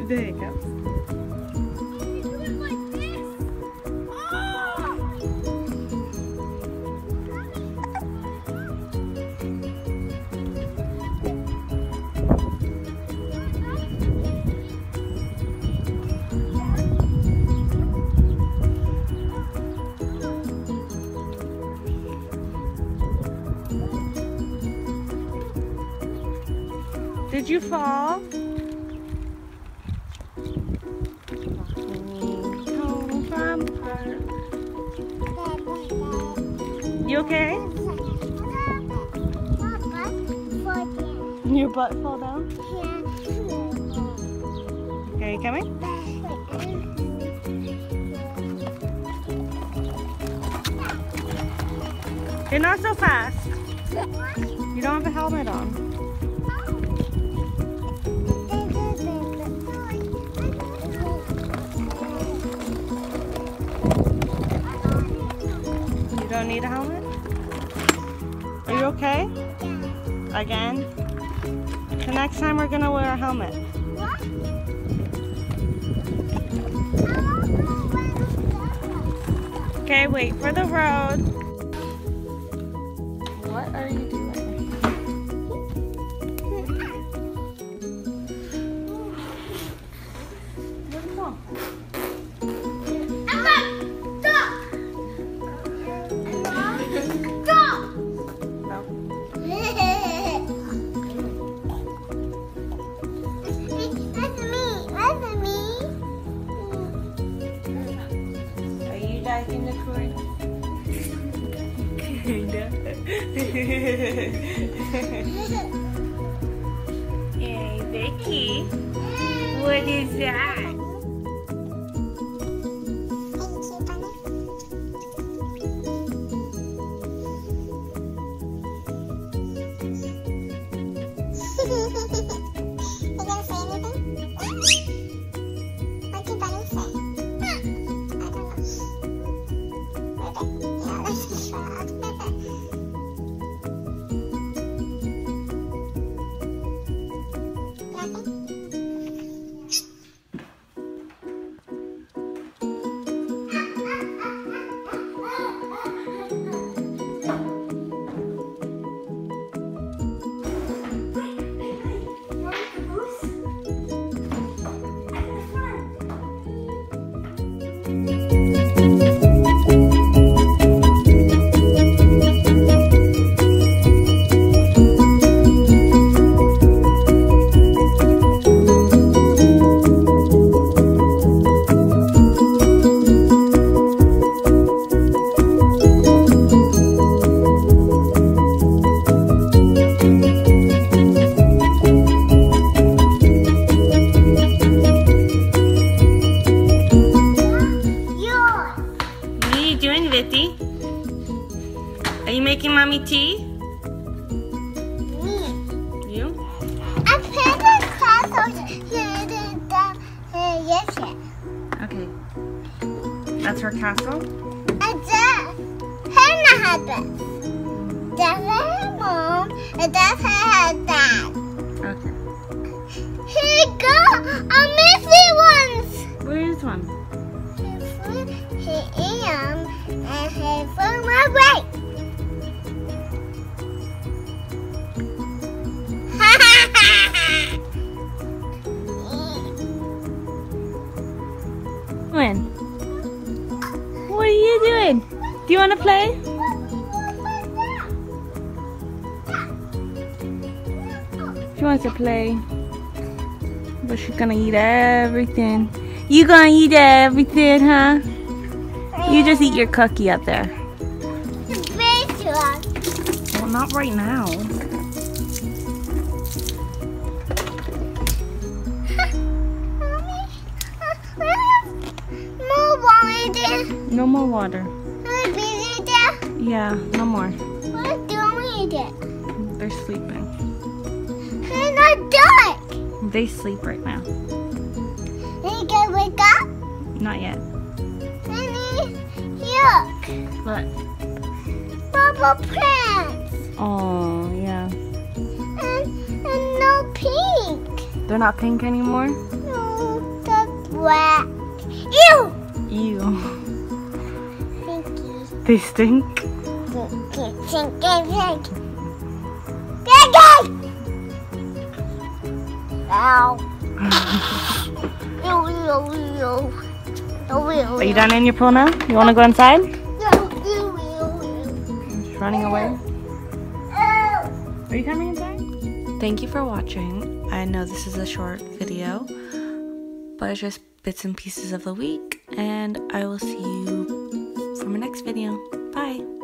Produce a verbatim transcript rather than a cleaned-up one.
There you go. Did you fall? Home from her. You okay? Your butt fall down? Okay, you coming? You're not so fast. You don't have a helmet on. You don't need a helmet? Are you okay? Yeah. Again? The next time we're gonna wear a helmet. What? Okay, wait for the road. What are you doing? In the cord? Kinda. Hey, Vicky. What is that? Are you making mommy tea? Me. You? I put the castle here yesterday. Okay. That's her castle? And that's her husband. That's her mom. And that's her dad. Okay. Here you go. A missing ones. Where is one? Here I am. And he's from my right. When? What are you doing? Do you want to play? She wants to play. But she's gonna eat everything. You gonna eat everything, huh? You just eat your cookie up there. Well, not right now. No more water. There? Yeah, no more. What do we do? They're sleeping. They're not dark. They sleep right now. They can wake up? Not yet. Honey, look. What? Bubble plants. Oh, yeah. And, and no pink. They're not pink anymore? No. wet. Ew! Ew. Stinky. They stink? Stinky, stinky, stinky. Stinky! Ow. Ew, ew, ew. Ew, ew, Are you done in your pool now? You want to go inside? ew, ew, ew. She's running away. Ew. Are you coming inside? Thank you for watching. I know this is a short video, but it's just bits and pieces of the week, and I will see you for my next video. Bye.